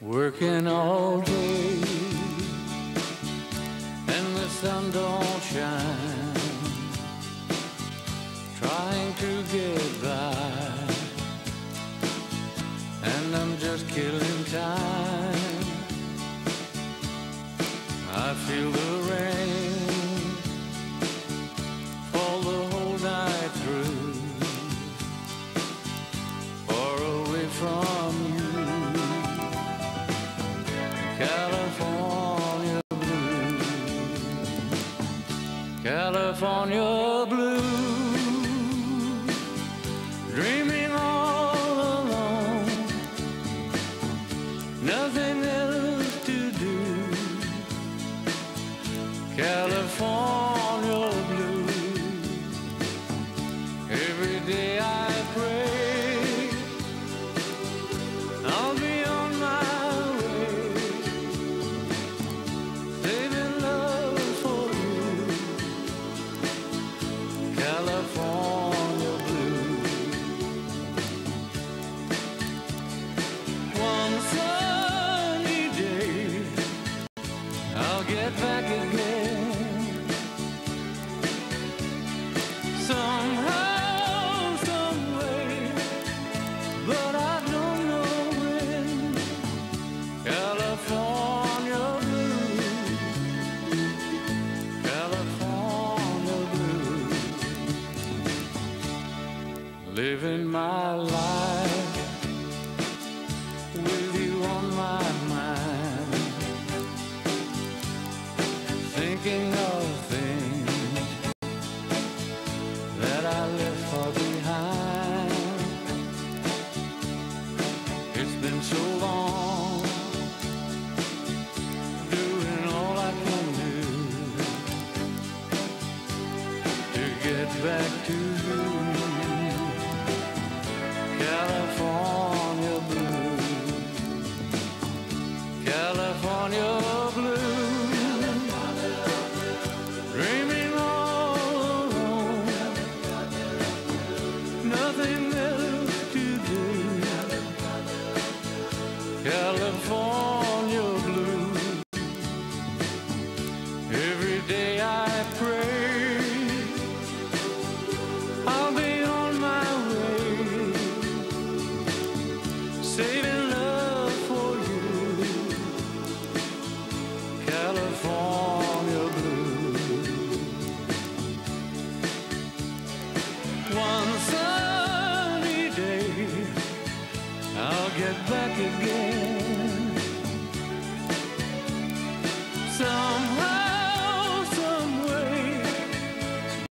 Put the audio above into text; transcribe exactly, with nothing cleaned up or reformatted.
Working all day and the sun don't shine, trying to get by, and I'm just killing time. I feel the rain fall the whole night through, far away from you. California blue, California blue, dreaming all alone, nothing else to do. California blue, every day I pray I'll be on my way, saving love for you. California blue. One sunny day I'll get back again, somehow, some way, but I don't know when. California blue, California blue, living my life with you on my mind, thinking of things that I left far behind. It's been so long, doing all I can do to get back to you. California blue, California blue, dreaming all alone, nothing else to do. California blue, every day I pray I'll be on my way, saving love for you. California blue. One sunny day I'll get back again, so